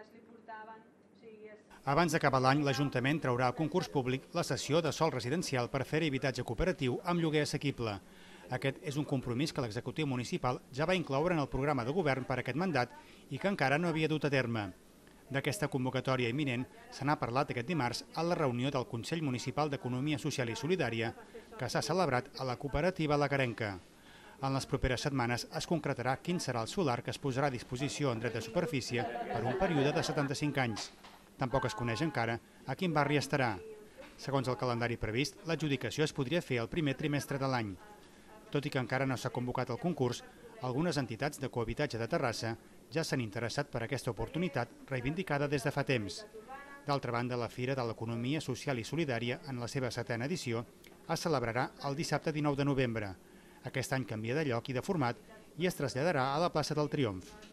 Abans d'acabar l'any, l'Ajuntament traurà a concurs públic la cessió de sòl residencial per fer habitatge cooperatiu amb lloguer assequible. Aquest és un compromís que l'executiu municipal ja va incloure en el programa de govern per aquest mandat i que encara no havia dut a terme. D'aquesta convocatòria imminent se n'ha parlat aquest dimarts a la reunió del Consell Municipal d'Economia Social i Solidària que s'ha celebrat a la cooperativa La Carenca. En les properes setmanes es concretarà quin serà el solar que es posarà a disposició en dret de superfície per un període de 75 anys. Tampoc es coneix encara a quin barri estarà. Segons el calendari previst, l'adjudicació es podria fer el primer trimestre de l'any. Tot i que encara no s'ha convocat el concurs, algunes entitats de cohabitatge de Terrassa ja s'han interessat per aquesta oportunitat reivindicada des de fa temps. D'altra banda, la Fira de l'Economia Social i Solidària, en la seva 7a edició, es celebrarà el dissabte 19 de novembre. Aquest any canvia de lloc i de format i es traslladarà a la plaça del Triomf.